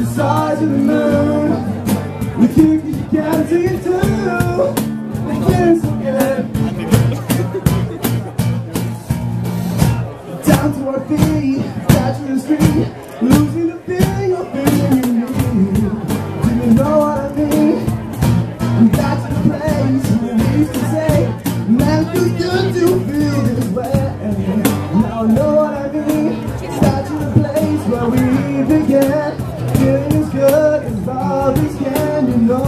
size of the moon. We kick it, you can't see it too. It feels so good. Down to our feet, touching the street, losing the feeling of feeling you need. Do you know what I mean? We got to the place where we used to say, man, it feels good to feel this way. Now I know what I mean. Start to the place where we began. Feeling as good as love is can, you know.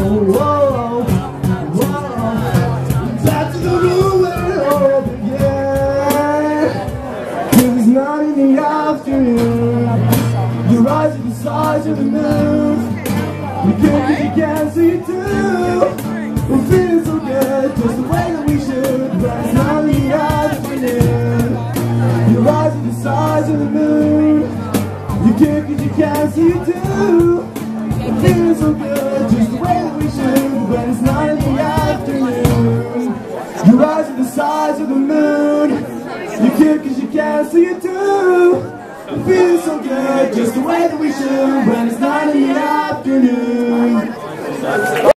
Back to the room where it all began. 'Cause it's not in the afternoon. Your eyes are the size of the moon. You can't see it too. We're feeling so good, just the way that we should. But it's not in the afternoon. Your eyes are the size of the moon. You can't 'cause you can't see it too. We're feeling so good, just the way that we should. But it's not in the afternoon. Your eyes are the size of the moon. You can't 'cause you can't see it too. We're feeling so good, just the way that we should. But it's not in the afternoon.